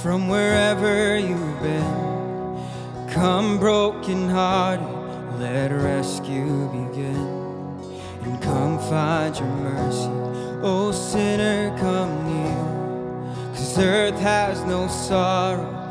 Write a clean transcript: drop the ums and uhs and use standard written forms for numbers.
from wherever you've been. Come broken-hearted, let rescue begin. And come find your mercy, oh sinner, come near. 'Cause earth has no sorrow